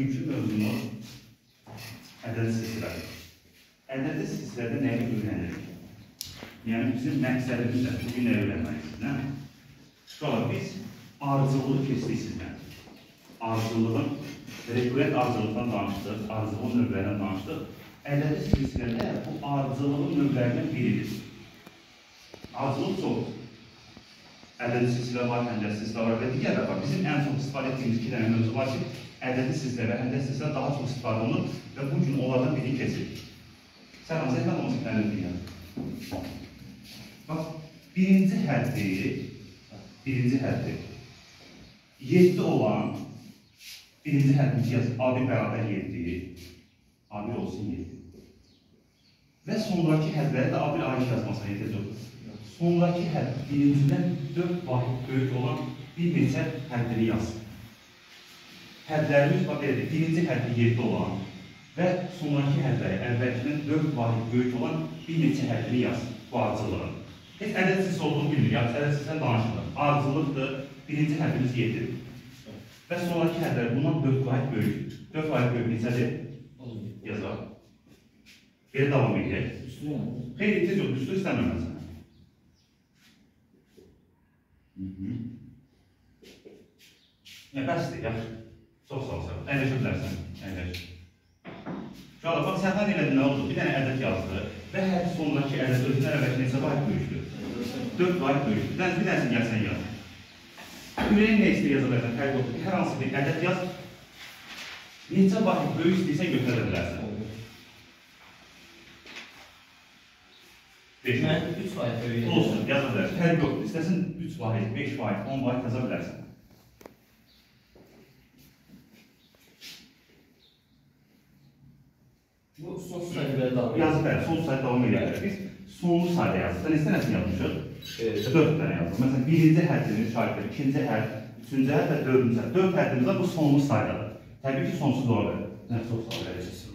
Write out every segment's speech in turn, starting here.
bugünkü mövzumuz ədədi silsilədir. Ədədi silsilədə nəyi öyrənirik? Yəni, bizim məqsədimiz də bugün nə öyrənməliyik? Sonra biz arıcılığı keçdik sizdən. Arıcılığın, rekurent arıcılıqdan danışdıq, arıcılığın növlərindən danışdıq. Ədədi silsilədə bu arıcılığın növlərindən biridir. Arıcılıq çoxdur. Ədədi silsilə var, həndəsi silsilə var və digərlər var. Bizim ən çox istifadə etdiyimiz iki dənə mövzu var ki, ədədi silsilə və həndəsi silsilə daha çox istifadə olunur və bu gün onlardan birini keçirik. Sən hansı əhməd olması ədədi dünyada? Bax, birinci həddi 7 olan, birinci həddimiz yaz, A1 bərabər 7, A1 olsun 7. Və sonraki hədləri də A1 A2 yazmasına ehtiyac yoxdur. Sonraki hədd, birincidən 4 vahid böyük olan bir neçə həddini yaz. Hədlərimiz, bax, belədir, birinci həddi 7 olan və sonraki hədləri, əvvəlkindən 4 vahid böyük olan bir neçə həddini yaz bu arıcılığın. Heç ədədsiz olduğunu bilmir, ya, ədədsizdən danışılır. Arıcılıqdır, birinci həddimiz 7. Və sonraki hədlər bundan 4 vahid böyük. 4 vahid böyük neçədir? Yazaq. Belə davam edək. Xeyr, tez yox, üstü istəməməsən. Bəsdir, yaxşı. Çox sağ olsun. Əyləşə bilərsən. Əyləş. Şu anda, bax, səhvən elədi nə oldu? Bir dənə ədəd yazdı və hər sonraki ədəd özündən əvvəlki neçə vahid böyükdür? 4 vahid böyükdür. Bir dənəsini gəlsən yaz. Ürəyin nə istəyir yaza bilərsən? Fərq yoxdur. Hər hansı bir ədəd yaz. Neçə vahid böyük istəyirsən götürə bilərsən. Mən 3 vahid böyük. Olsun, yaza bilərsən. Fərq yoxdur. İstəsin 3 vahid, 5 vahid, 10 vahid yaza bilərsən. Bu sonsuz sayda belə davam edir. Yazı bəli, sonsuz sayda davam edir. Biz sonlu sayda yazdık. Sən istə nəsin yazmışıq? 4 dənə yazdık. Məsələn, birinci həddimiz şahiddir, ikinci hədd, üçüncü hədd və dördüncü hədd. 4 həddimizdə bu sonlu saydadır. Təbii ki, sonsuz ola bilər. Nə, çox sağ olun.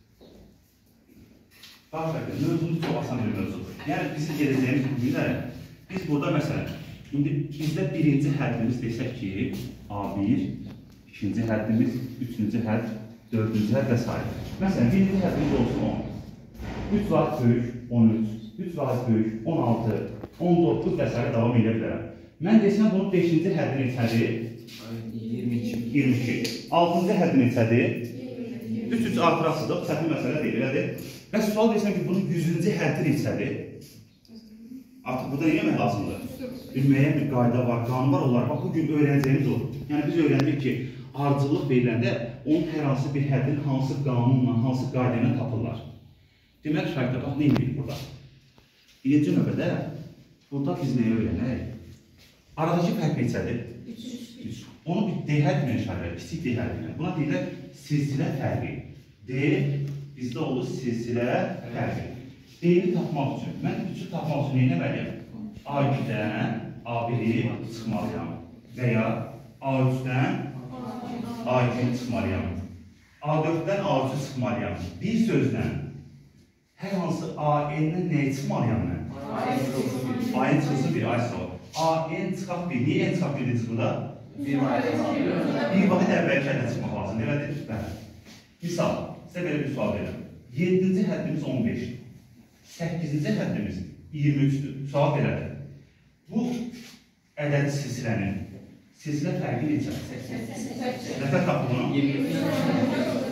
Bax, bəli, mövzumuz çox asan bir mövzudur. Yəni, bizim gedəcəyimiz bugünlə, biz burada məsələn, indi bizdə birinci həddimiz desək ki, A1, ikinci həddimiz, üçüncü hədd, dördüncü hədd və s. Məsələn, birinci həddimiz olsun 10. 3 vahid böyük 13, 3 vahid böyük 16, 19 və s. davam edə bilərəm. Mən desəm, bunun 5-ci həddi neçədir? 22. 6-cı həddi neçədir? 3 artırasıdır, səhvi məsələ deyil, elədir. Və sual desəm ki, bunun 100-cü həddi neçədir? Artıq burada eləmək lazımdır. Müəyyən bir qayda var, qanun var, onlar. Bax, bugün öyrənəcəyimiz olur. Yəni, biz öyrəndik ki, arıcılıq veriləndə onun hər hansı bir həddin hansı qanunla, hansı qayda ilə tapırlar. Demək, şahiddə, bax, nə edirik burada? Birinci növbədə, burada biz nəyə öyrənək? Aradakı fərq neçədir? 3. Onu bir D həddilə işarələr, kiçik D həddilə. Buna deyirlər silsilə fərqi. D bizdə olur silsilə fərqi. D-ni tapmaq üçün, mən 3-ü tapmaq üçün neyə nəməliyəm? A2-dən A1-i çıxmalıyam və ya A3-dən A2-ni çıxmalıyam. A4-dən A3-ü çıxmalıyam. Bir sözlə, hər hansı A-N-dən nəyi çıxmalıyam mən? A-N çıxsın bir, ay sağ ol. A-N çıxaq bir, niyə N çıxaq bir dedik burada? Bir vahid əvvəlki ədəd çıxmaq lazım, elədir? Bəli. Misal, sizə belə bir sual verirəm. 7-ci həddimiz 15-dir. 8-ci həddimiz 23-dür. Sual belədir. Bu ədədi silsilənin silsilə fərqi neçədir? Nəfər tapdı bunu?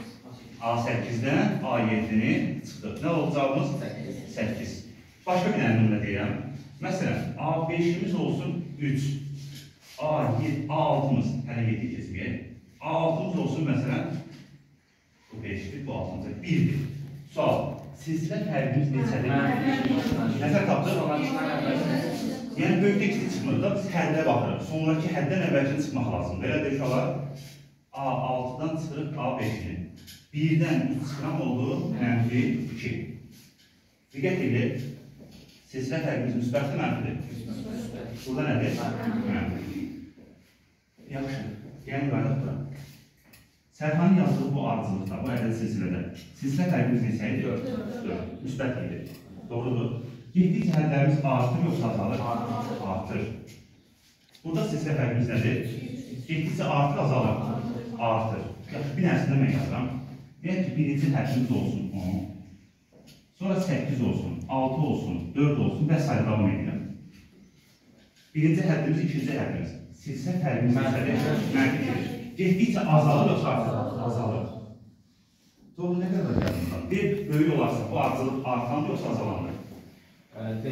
A8-dən A7-ni çıxdı. Nə oldu cavabımız? 8. Başqa bir dənə nümunə deyirəm. Məsələn, A5-imiz olsun 3. A6-mız, hələ 7 keçməyək. A6-mız olsun məsələn, bu 5-dir, bu 6-mız 1-dir. Sual, silsilə fərqimiz neçədir? Nəfər tapdı? Yəni, böyükdə ikisi çıxmır da, biz həddə baxırıq. Sonraki həddən əvvəlkini çıxmaq lazımdır. Elə də uşaqlar, A6-dan çıxırıq A5-ni. 1-dən 3 çıxıram oldu, mənfi 2. Diqqət edir, silsilə fərqimiz müsbətdir, mənfidir. Burada nədir? Mənfi. Yaxşı, gəlin qayda bura. Sərxanın yazdığı bu arıcılıqda, bu ədəd silsilədə silsilə fərqimiz neçəydir? 4. Müsbət edir. Doğrudur. Getdikcə hədlərimiz artır, yoxsa azalır? Artır. Burada silsilə fərqimiz nədir? Getdikcə artır, azalır? Artır. Yaxşı, bir dənəsində mən yazıram. Deyək ki, birinci həddimiz olsun 10. Sonra 8 olsun, 6 olsun, 4 olsun və s. davam edirəm. Birinci həddimiz, ikinci həddimiz. Silsə fərqimiz neçədir? Mənfidir. Getdikcə azalır yoxsa artır? Azalır. Doğru, nə qədər yazılır? Bir böyük olarsa bu artılıb artan yoxsa azalanır? D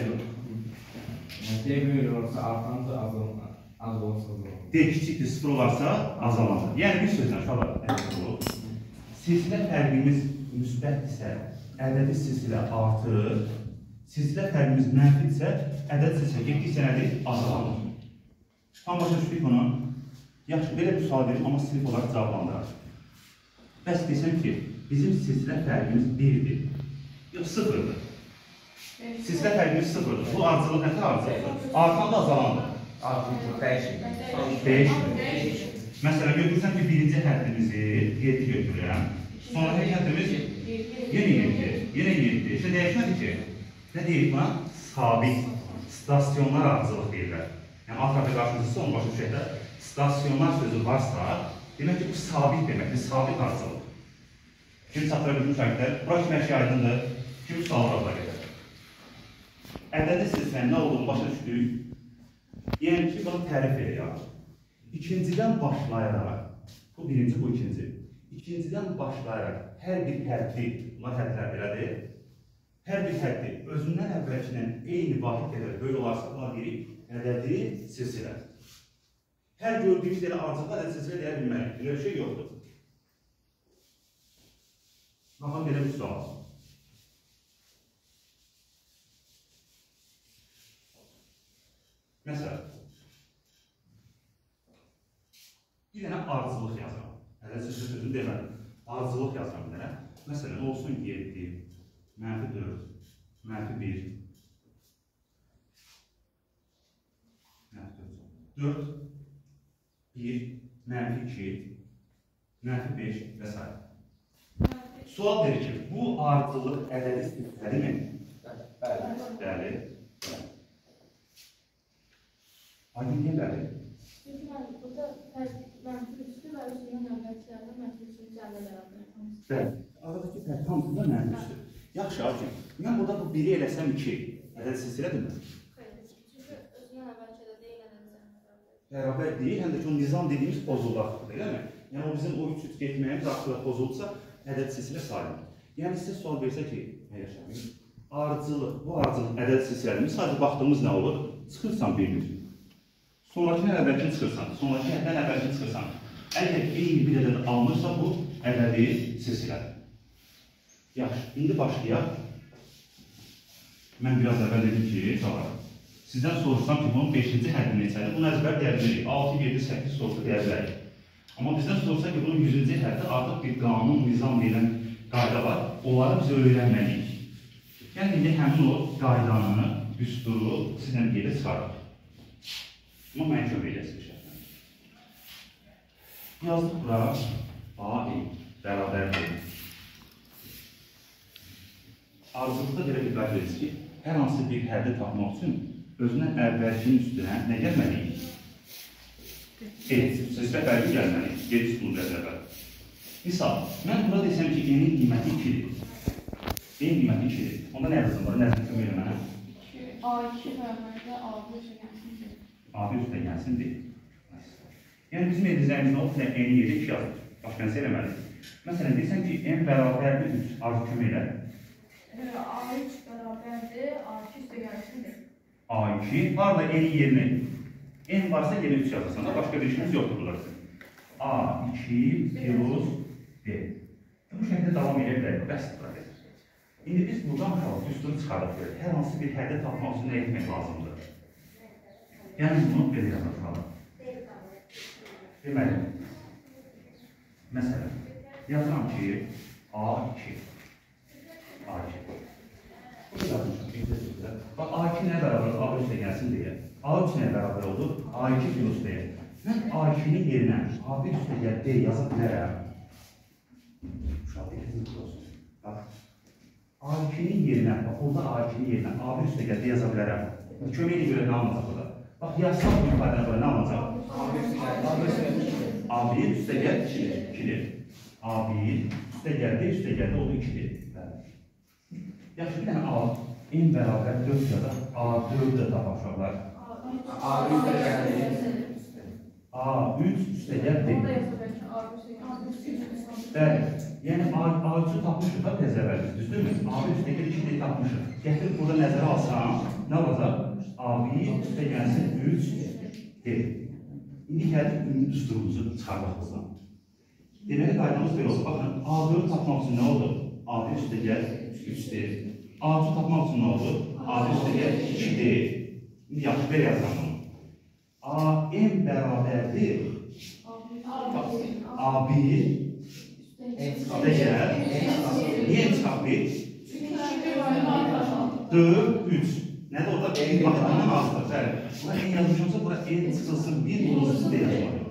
böyük olursa artandır, az olursa azalır. D kiçikdir, 0 olarsa azalanır. Yəni bir sözlə uşaqlar, silsilə fərqimiz müsbətdirsə, ədədi silsilə artır, silsilə fərqimiz mənfidirsə, ədədi silsilə getdikcə nədir? Azalanır. Tam başa düşdük bunu. Yaxşı, belə bir sual verim, amma sinif olaraq cavablandırır. Bəs desəm ki, bizim silsilə fərqimiz 1-dir, yox 0-dır. Silsilə fərqimiz 0-dır. Bu arıcılıq nətər arıcılıqdır? Artan da azalandır. Artıq dəyişir. Dəyişir. Məsələn, götürsəm ki, birinci həddimizi 7 götürürəm. Sonra həddimiz yenə 7, yenə 7. İşte dəyişmədir ki, nə deyirik buna? Sabit, stasyonlar arıcılıq deyirlər. Yəni, alt tərəfə qarşımızda onun başa düşəkdə stasyonlar sözü varsa, demək ki, bu sabit deməkdir, sabit arıcılıq. Kim çatdıra bilmiş şahidlər, bura kimi əşya aydındır, kimi suallarla gedir. Ədədi silsilənin nə olduğunu başa düşdük. Yəni ki, bunu tərif edək. İkincidən başlayaraq, bu birinci, bu ikinci. İkincidən başlayaraq hər bir həddi, bunlar həddlər belədir. Hər bir həddi özündən əvvəlkindən eyni vahid qədər böyük olarsa, buna deyirik ədədi silsilə. Hər gördüyümüz elə arıcılıqda ədədi silsilə deyə bilməliyik. Belə bir şey yoxdur. Baxın, belə bir sual. Məsələn, bir dənə arıcılıq yazıram. Ədədi silsilə sözünü demədim. Arıcılıq yazıram bir dənə. Məsələn, olsun 7, -4, -1, 4, 1, -2, -5 və s. Sual verir ki, bu arıcılıq ədədi silsilədir mi? Bəli. Aydın niyə bəli? Çünki burada mənfi üstü və özündən əvvəlkilərdə mənfi üstü cəllə bərabər. Bəli. Aradakı fərq hamısında mənfi üstü. Yaxşı, Arkin. Mən burada bu 1-i eləsəm 2, ədədi silsilədir mi? Xeyr, çünki özündən əvvəlkilərdə deyil ədədi bərabər deyil, həm də ki, o nizam dediyimiz pozulaqdır, elə mi? Yəni, o bizim o 3-3 getməyimiz artıq pozulsa, ədədi silsilə sayılır. Yəni, sizə sual versə ki, arıcılıq, bu arıcılıq ədədi silsilədir mi? Sadəcə baxdığımız nə olur? Çıxırsan bir gün. Sonrakinin əvvəlkini çıxırsan, sonraki həddən əvvəlkini çıxırsan. Əgər eyni bir ədəd alınırsa, bu ədədi silsilədir. Yaxşı, indi başlayaq. Mən biraz əvvəl dedim ki, çağırım. Sizdən sorursam ki, bunun 5-ci həddi neçədir? Bunu əzbər deyə bilərik. 6, 7, 8 sorusu deyə bilərik. Amma bizdən sorsa ki, bunun 100-cü həddi artıq bir qanun, nizam deyilən qayda var. Onları biz öyrənməliyik. Yəni, indi həmin o qaydanı, düsturu sizdən yerə çıxarır. Amma mən kömək edəsiniz şəhətlə. Yazdıq bura, A, bərabərdir. Arıcılıqda belə bir qayda edirik ki, hər hansı bir həddi tapmaq üçün özündən əvvəlkinin üstünə nə gəlməliyik? Silsilə fərqi gəlməliyik. 7 sütunu qəzəbə. Misal, mən burada desəm ki, n-in qiyməti 2-dir. N qiyməti 2-dir. Onda nə yazım var? Nəzir kömək elə mənə? A2 bərabərdə A1 üstə gəlsin. A1 üstə gəlsin deyil. Yəni, bizim edəcəyimiz nə olsun? N-i yeri 2 yazır. Başqa nəsə eləməliyik. Məsələn, deyirsən ki, n bərabərdir 3. Arzu kömək elə. A3 bərabərdir, A2 üstə gəlsindir. A2, harada n-in yerini? N varsa yeni 3 yazırsan da, başqa bir işimiz yoxdur burada. A2 plus D. Bu şəkildə davam edə bilərik, bəsdir burada. İndi biz buradan qalıb, düsturu çıxarıq görək. Hər hansı bir həddə tapmaq üçün nə etmək lazımdır? Yəni, bunu belə yazırıq. Deməli, məsələn, yazıram ki, A2. A2. Bax, A2 nəyə bərabər, A3 də gəlsin deyə. A3 nəyə bərabər olur? A2 plus D. Mən A2-nin yerinə A1 üstə gəl D yaza bilərəm. Uşaq, diqqətiniz olsun. Bax, A2-nin yerinə, bax, orada A2-nin yerinə A1 üstə gəl D yaza bilərəm. Köməklə görə nə alınacaq burada? Bax, yazsaq bu ifadəni burada nə alınacaq? A1 üstə gəl 2-dir. A1 üstə gəldi, o da 2-dir. Yaxşı, bir dənə A, n bərabər 4 yazaq, A4-ü də tapaq uşaqlar. A3 üstə gəldi. A3 üstə gəldi. Bəli, yəni A3-ü tapmışıq da tez əvvəlimiz, düzdürmü? A1 üstə gəl 2-dir tapmışıq. Gətirib burada nəzərə alsam, nə olacaq? A1 üstə gəlsin 3D. İndi gəldik ümumi düsturumuzu çıxarmaq hızla. Deməli, qaydamız belə olsa, baxın, A4-ü tapmaq üçün nə olur? A1 üstə gəl 3D. A3-ü tapmaq üçün nə olur? A1 üstə gəl 2D. İndi yaxşı, belə yazıram bunu. A-n bərabərdir. A1 üstə gəl. Niyə n çıxaq 1? 4, 3. Nədə orada? Bir baxımdan azdır. Bəli. Bura n yazmışamsa, bura n çıxılsın, 1 vurulsun deyə yazmalıyım.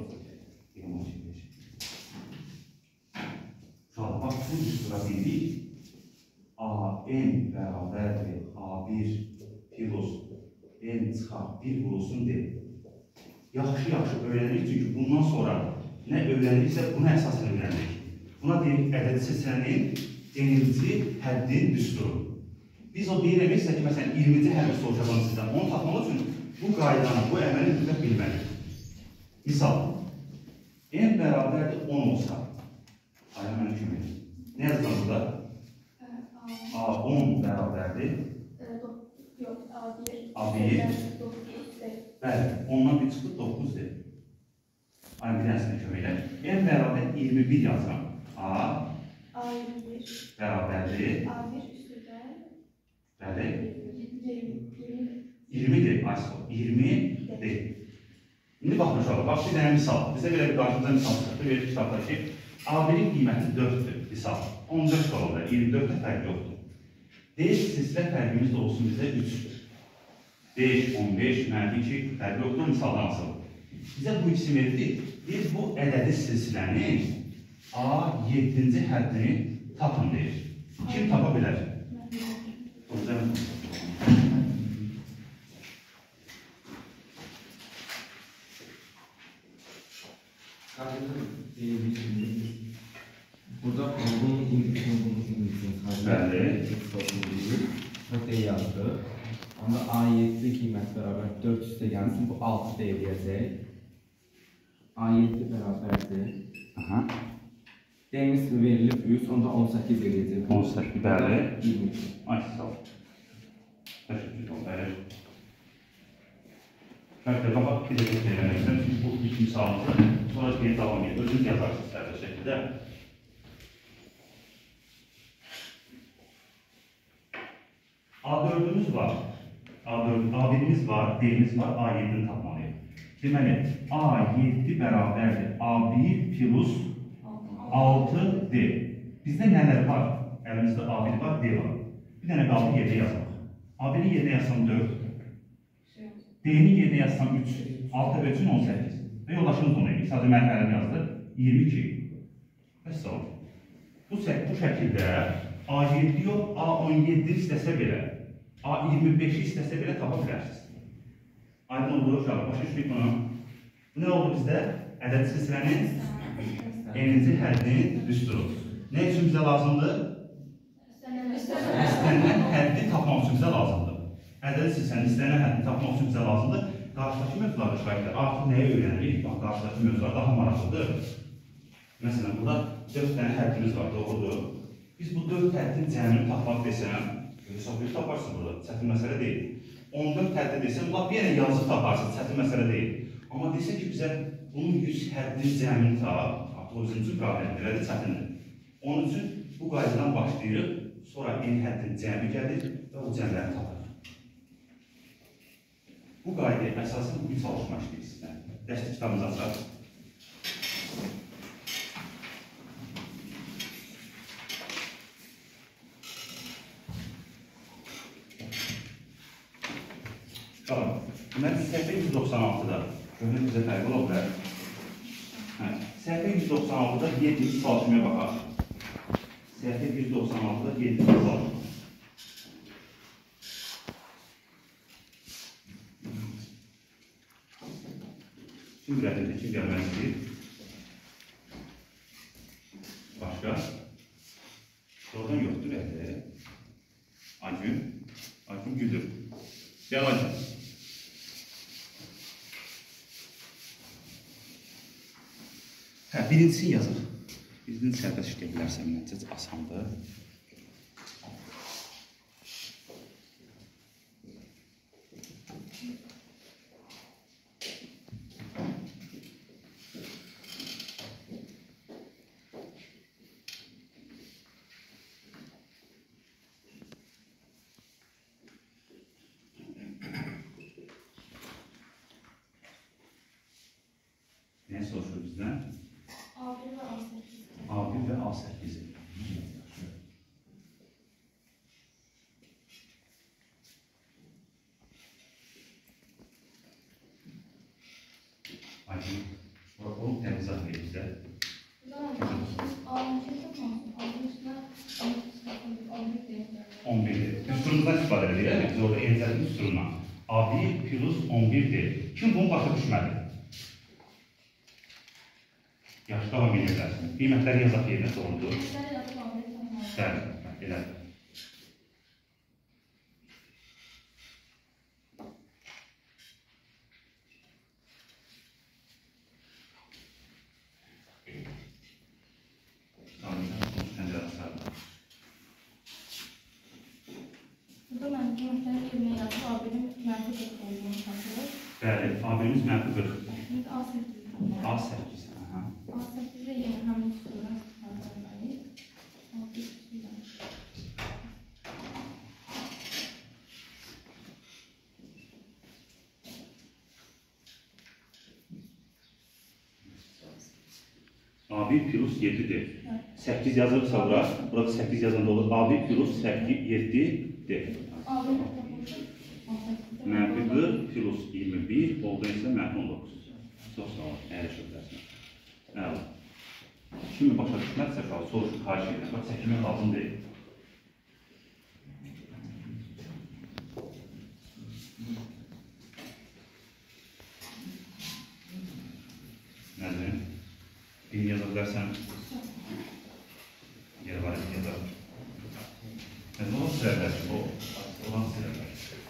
Şu an bax, bu düstura bildik. A-n bərabərdir. A1 plus n çıxaq 1 vurulsun deyə. Yaxşı öyrənirik, çünki bundan sonra nə öyrəniriksə, buna əsasən öyrənirik. Buna deyirik, ədədi silsilənin n-ci həddin düsturu. Biz o deyirəməksə ki, məsələn, 20-ci həddi soruşacağım sizdən. Onu tapmaq üçün bu qaydanı, bu əməli mütləq bilməliyik. Misal, n bərabərdir 10 olsa, ayı mənə kimi. Nə yazılan burada? A10 bərabərdir. A1. Bəli, ondan bir çıxdı 9-dir. Ayı bir dənəsində köməklə. N bərabər 21 yazıram. A21 bərabərdir. A1 üstüdə. Bəli. 20-dir. Ayso, 20-dir. İndi baxın uşaqlar, bax bir dənə misal. Bizə belə bir qarşımıza misal çıxdı. Verir kitablar ki, A1-in qiyməti 4-dür. Misal, 14 olur, 24-də fərq yoxdur. Deyək, silsilə fərqimiz də olsun bizə 3-dür. 5, 15, mənfi 2, fərq yoxdur, misaldan asılır. Bizə bu ikisi verir, biz bu ədədi silsilənin A7-ci həddini tapın deyir. Kim tapa bilər? Burada bunun indisini xəstəyə yazdı. Onda A7 qiymət bərabər 4 üstə gəlsin, bu 6 deyiləcək. A7 bərabərdir. Dəyimiz verilib 3, onda 18 eləyəcək. 18, bəli. 22. Ay, sağ ol. Təşəkkür ol, bəli. Şərtlə, qabaq bir də eləmək istəyirəm, çünki bu ilk misalımızı sonra geri davam edir. Özünüz yazarsınız sərdə şəkildə. A4'ümüz var. A1'imiz var, D'miz var, A7'ni tapmalıyıq. Deməli, A7 bərabərdir. A1 plus 6D. Bizdə nələr var? Əlimizdə A1 var, D var. Bir dənə qaldı 7 yazmaq. A1'i 7 yazsam 4. D'ni 7 yazsam 3. 6 və 3'ün 18. Və yoldaşımız onu edik. Sadəcə mərhələni yazdı. 22. Və sağ olun. Bu şəkildə A7 yox, A17 istəsə belə, A25 istəsə belə tapa bilərsiniz. Aydın olduğu uşaqlar, başa düşdük bunu. Bu nə oldu bizdə? Ədəd silsilənin n-ci həddinin düsturu. Nə üçün bizə lazımdır? İstənilən həddi tapmaq üçün bizə lazımdır. Ədəd silsilənin istənilən həddini tapmaq üçün bizə lazımdır. Qarşıdakı mövzularda şahidlər artıq nəyə öyrənirik? Bax, qarşıdakı mövzular daha maraqlıdır. Məsələn, burada 4 dənə həddimiz var, doğrudur. Biz bu 4 həddin cəmini tapmaq desəm, hesab bir taparsın burada, çətin məsələ deyil. 14 həddi desəm, lap yenə yazı taparsın, çətin məsələ deyil. Amma desək ki, bizə bunun 100 həddin cəmini tap, artıq o bizim üçün problemdir, elədir, çətindir. Onun üçün bu qaydadan başlayırıq, sonra n həddin cəmi gəlir və o cəmləri tapır. Bu qaydaya əsasən bir çalışma işləyir sizdən. Dərsli kitabımızı açaq. Deməli, səhvə 196-da, görünür bizə fərqi ola bilər. Səhvə 196-da 7 çalışmaya baxaq. Səhvə 196-da 7 çalışmaya. Kim ürədir, kim gəlmək istəyir? başqa? Oradan yoxdur əli. Aygün. Aygün gülür. Gəl Aygün. Hə, birincisini yazıq. Birinci səhvə işləyə bilərsən, məncə asandır. Ne soruşur bizden? A1 ve A8. A1 ve A8'i. Aydın, onu temiz atmayı bize. A1 yapamazsın. A1 üstüne 11'dir. Düsturumuzdan istifadə edir, yəni biz orada enzəlin düsturundan. A1 plus 11'dir. Kim bunu başa düşmədi? Yaxşı, davam edə bilərsin. Qiymətləri yazaq yerinə doğrudur. Bəli, elədir. Burada mən qiymətləri yerinə yazıb A1'in mənfi 40 olduğunu tapılır. Bəli, A1'imiz mənfi 40. Şimdi A8. A8. A8'de yine həmin üstündən istifadə edirik. A1 üstündən. A1 plus 7'dir. 8 yazırsa burada 8 yazanda olur. A1 plus 7'dir. A1 tapılır. Mənfi 40 plus 21 oldu isə mənfi 19. Çox sağ olun, əyləşə bilərsən. Əla. Kimi başa düşmədsə, soruş, xahiş edirəm. Bax, çəkilmək lazım deyil. Nəzrin, bir yaza bilərsən, yer var, yazar. Nəzrin, olan sürərlər, olan sürərlər.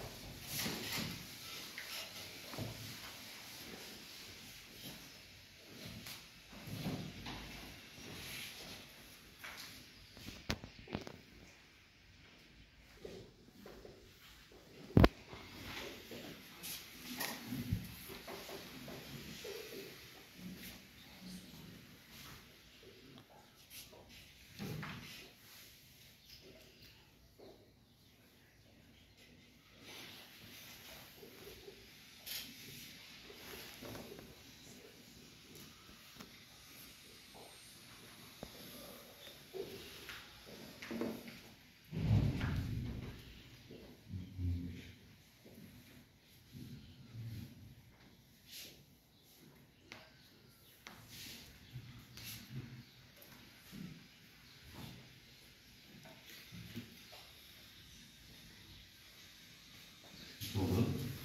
Oldu.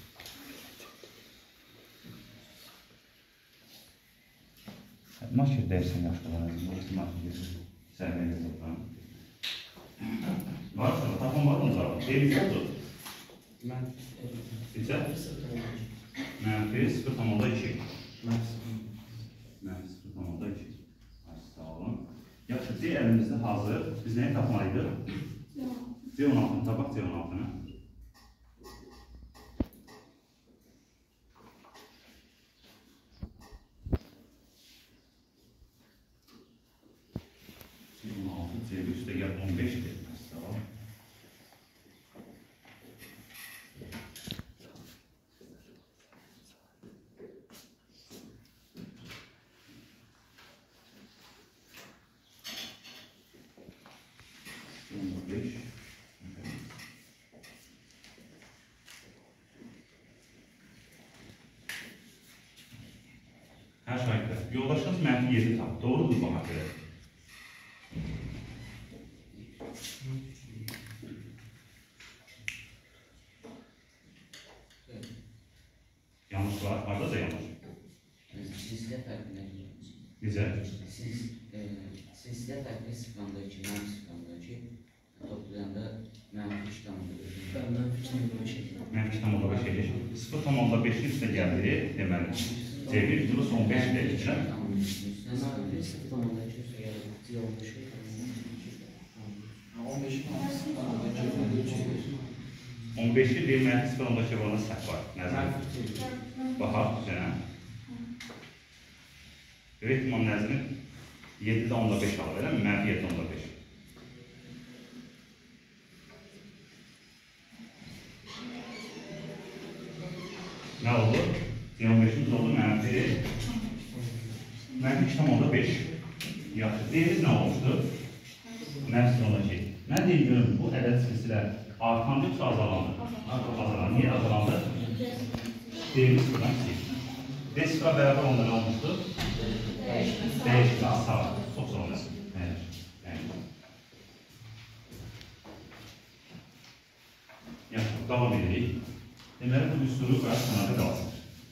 Maşır dərsən yaxşılar, maşır sərməyə yazıqdan. Var sonra, tapın var mı zaten? Deyimiz oldu. Neçə? Mənfi 0,2. Mənfi 0,2. Sağ olun. Yaxşı, D əlimizdə hazır. Biz nəyi tapmalıyıq? C16'ını tapaq, C16'ını. C1 üstə gəl 15'dir. Tamam. Hər şahiddə. Yoldaşınız mənfi 7 tapdı. Doğrudur bu haqqı. Yanlış var. Harada da yanlış. Sizde farklı. Güzel. Siz Sizdə fərqli 0.2, -0.2 toplayanda -2.5 edir. 0.5'in üstə gəldi, deməli, C1 plus 15 edir. 15'i verməyə 0.2 olana səhv var. Nəzər. Baxaq üzrə. Reytman nəzrini 7'də 10.5 alır, elə mi? Mənfi 7.5. Nə oldu? 25'imiz oldu, mənfi 2.5. Yaxşı, deyimiz nə olmuşdu? Mənfi 0.2. Mən deyim görüm, bu ədəd silsilə artandı yoxsa azalandı? Azalandı. Niyə azalandı? Deyimiz buradan kiçik. D sıfıra bərabər onda nə olmuşdu? Dəyişmə, sağ. Çox sağ olun. Yaxşı, davam edirik. Deməli, bu düsturu qarşı sənada qalsın.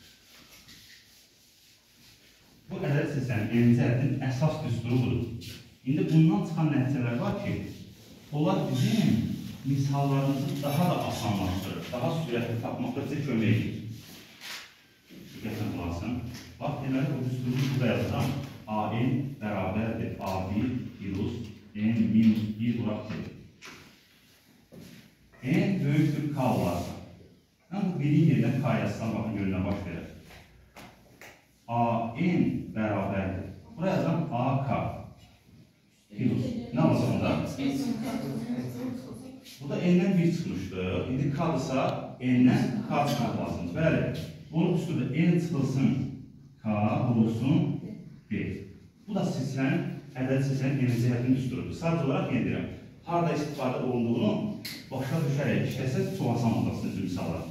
Bu ədəd silsilənin birinci ədədin əsas düsturu budur. İndi bundan çıxan nəticələr var ki, onlar bizim misallarımızı daha da asanlaşdırır, daha sürətli tapmaqda bizə kömək edir. Diqqətlə bulasın. Bax, deməli, bu düsturu burada yazıram. AN bərabərdir A1 plus N minus 1 vuraq dedir. N böyükdür K olarsa. Yəni, bu birin yerindən K yazsan, baxın, yönünə baş verir. AN bərabərdir. Buraya yazıram AK plus. Nə olacaq onda? Burada N'dən 1 çıxmışdı. İndi K'dırsa N'dən K çıxmaq lazımdır. Bəli, bunu üstündə N çıxılsın K vurulsun 1. Bu da silsilənin, ədəd silsilənin birinci hədinin üstüdür. Sadəcə olaraq yendirəm. Harada istifadə olunduğunu başa düşərək işləsək çox asan olacaqsınız misallar.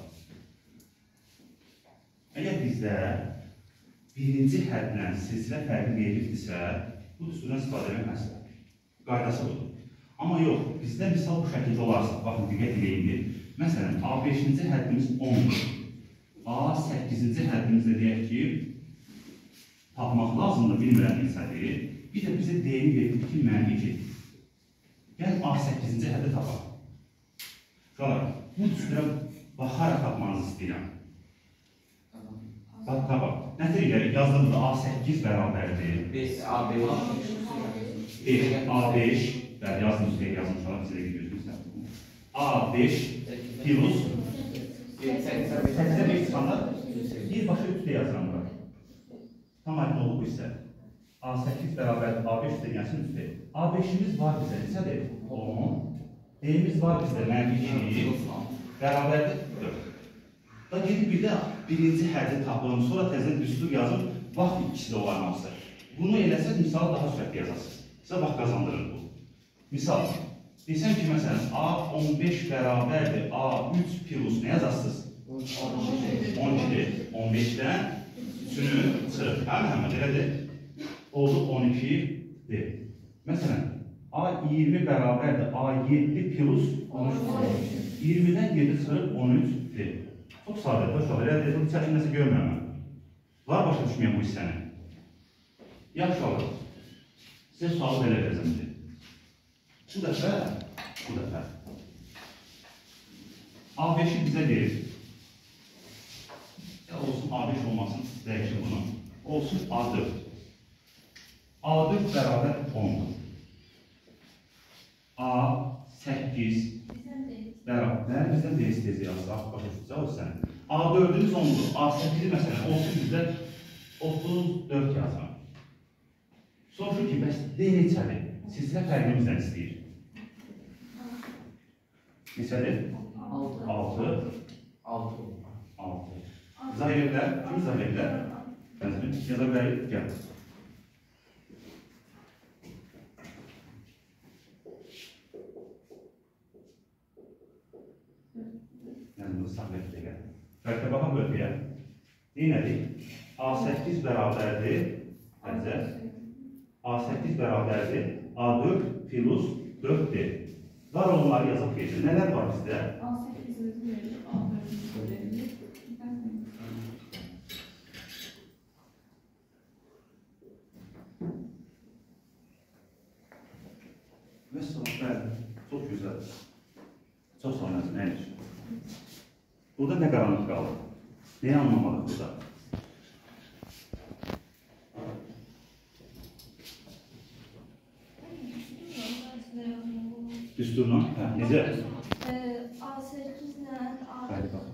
Əgər bizdə birinci hədlə silsilə fərqi verilirsə, bu düsturdan istifadə etmək məsələ. Qaydası budur. Amma yox, bizdə misal bu şəkildə olarsa, baxın, diqqət edeyindir. Məsələn, A5-ci həddimiz 10-dur. A8-ci həddimizdə deyək ki, tapmaq lazımdır, bilmirəm bilsədir. Bir də bizə deyini verir ki, -2. Gəl A8-ci həddi tapaq. Qalar, bu düstura baxaraq tapmanızı istəyirəm. Tapaq. Nədir gəlir? Yazdığımızda A8 bərabərdir. A5, bəli, yazmışlar, bizə də gidiyorsunuz. A5 plus 8'e 5 çıxanda bir başa 3'də yazıram bura. Tam aydın olub bu hissə. A8 bərabərdir, A5 üstə gəlsin üstə. A5'imiz var bizə, neçədir? 10. D'imiz var bizdə, -2, bərabərdir 4. Da gedib bir də birinci həddi tapılım, sonra təzən düstur yazım, vaxt ikisi də olarmazsa. Bunu eləsəz, misalı daha sürətli yazasınız. Sizə vaxt qazandırır bu. Misal, desəm ki, məsələn, A15 bərabərdir, A3 plus nə yazasınız? 12'dir. 15'dən 3'ünü çıxırıq. Hə, Məhəmməd, elədir? Oldu 12'dir. Məsələn, A20 bərabərdir, A7 plus 13'dir. 20'dən 7 çıxırıq 13'dir. Çox sadə, başa elədir, bu çəkin nəsə görməyəm. Var başa düşməyəm bu hissəni. Yaxşı olur. Sizə sualı belə verəcəmdir. Bu dəfə A5'i bizə verir. Ya olsun A5 olmasın, dəyişin bunu. Olsun A4. A4 bərabər 10'dur. A8 bərabər, bizdən D-tezi yazsaq, başa düşəcək o sən. A4'ümüz 10'dur. A8'i məsələn, olsun bizdə 34 yazaq. Soruşur ki, bəs D neçədir? Silsilə fərqini bizdən istəyir. Neçədir? 6. İzah edirlər. Kim izah edirlər? Yazabilir. Gəl. Yəni, bunu saxlayıb gəl. Fərqə baxaq bölgəyə. Neynədir? A8 bərabərdir. A8 bərabərdir. A4 plus 4'dir. Var olanları yazıb geçir. Nələr var bizdə? A8'imizi verir, A4'ümüzü verir. Vəssalam, bəli. Çox gözəl. Çox sağ olun, nəymiş? Burada nə qaranlıq qalır? Neyi anlamalıq burada? Düsturla? Necə? A8-lə Bəli, bax.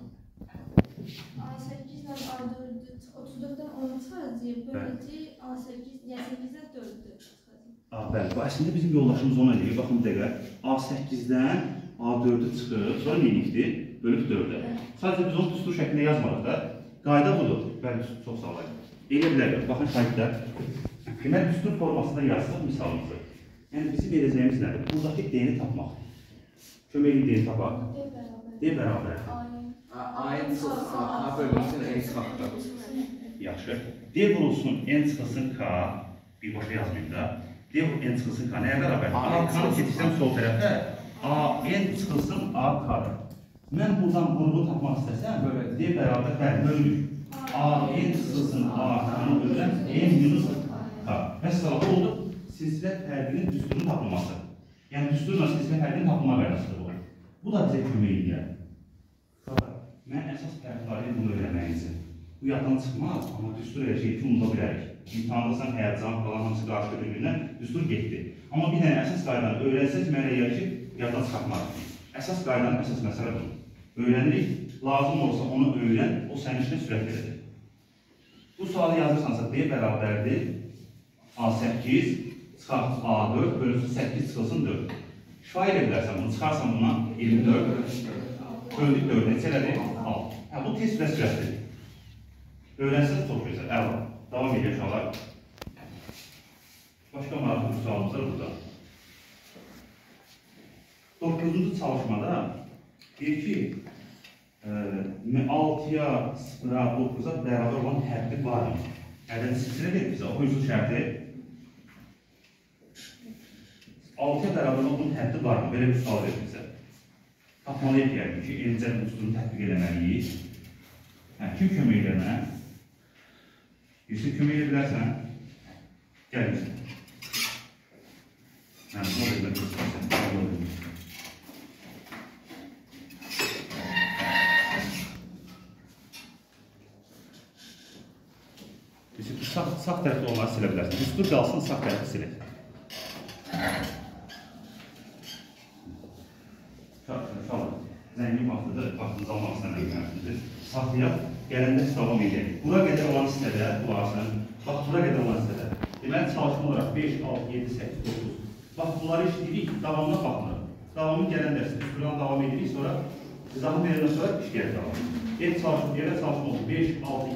A8-lə A4-ü 34-dən 10 çıxacaq. Böyləcə A8-dən 4-ü çıxacaq. Bəli, bu əslində bizim yoldaşımız ona deyir. Baxın bir dəqiqə. A8-dən A4-ü çıxıb, sonra neylikdir? Bölüb 4-ə. Sadəcə biz onu düstur şəklində yazmarıq da. Qayda budur. Bəli, çox sağ olun. Elə bilərik. Baxın şəkildə. Deməli, düstur formasında yazsaq misalımızı. Yəni, bizim edəcəyimiz nədir? Buradakı D-ni tapmaq. Köməkli D-ni tapaq. D bərabər. A-ın çıxılsın K bölünsün N çıxaqdır. Yaxşı. D vurulsun N çıxılsın K. Birbaşa yazmayayım da. D vurulsun N çıxılsın K. Nəyə bərabər? A-K-nı keçirsəm sol tərəfə. A-N çıxılsın A-K-dır. Mən buradan qrubu tapmaq istəsəm, D bərabər bölünür. A-N çıxılsın A-K-nı bölürəm N minus K. Məsələn, oldu. Silsilə fərqinin düsturun tapılması. Yəni, düsturla silsilə fərqinin tapılma qaydasıdır bu. Bu da bizə kömək edir. Mən əsas tərəfdarıyım bunu öyrənməyinizin. Bu yaddan çıxmaz, amma düstur elə şey ki, unuda bilərik. İmtihandasan, həyatcan falan hamısı qarşı bir-birindən düstur getdi. Amma bir dənə əsas qaydanı öyrənsəz, mənə elə ki, yaddan çıxartmarıq. Əsas qaydanın əsas məsələ budur. Öyrənirik, lazım olsa onu öyrən, o sənin işinə sürət verir. Bu sualı yazırsansa, D bərabərdir A8 çıxartız A4 bölünsün 8 çıxılsın 4. Şifa elə bilərsən bunu, çıxarsan bundan 24 böldük 4-ə, neçə elədir? 6. Bu test və sürətdir. Öyrənsiniz çox gözəl, əla. Davam edir uşaqlar. Başqa maraqlı bir sualımız var burada. 9-cu çalışmada deyir ki, 6-ya, 0-a, 9-a bərabər olan həddi var mı? Həddən silsilə verir bizə, oxuyucu şərti. 6-ya bərabər olan həddi var mı? Belə bir sual verir bizə. Tapmalıyıq yəqin ki, eləcə düsturunu tətbiq eləməliyik. Kim kömək edir mənə? Birisi kömək edə bilərsən? Gəl bizə. Mən bunu vermək istəyirsən. Birisi sağ tərəfdə onları silə bilərsən. Düstur qalsın, sağ tərəfdə silək. Zəngin vaxtıdır, vaxtınızı almaq istəməklərinizdir. Saxlayaq, gələndə davam edək. Bura qədər olan hissədə, bulasın, bax, bura qədər olan hissədə. Deməli, çalışma olaraq 5, 6, 7, 8, 9. Bax, bunları işləyirik, davamına baxmırıq. Davamı gələn dərsi, düsturdan davam edirik, sonra izahı verəndən sonra işləyək davam. Elə çalışma oldu, 5, 6,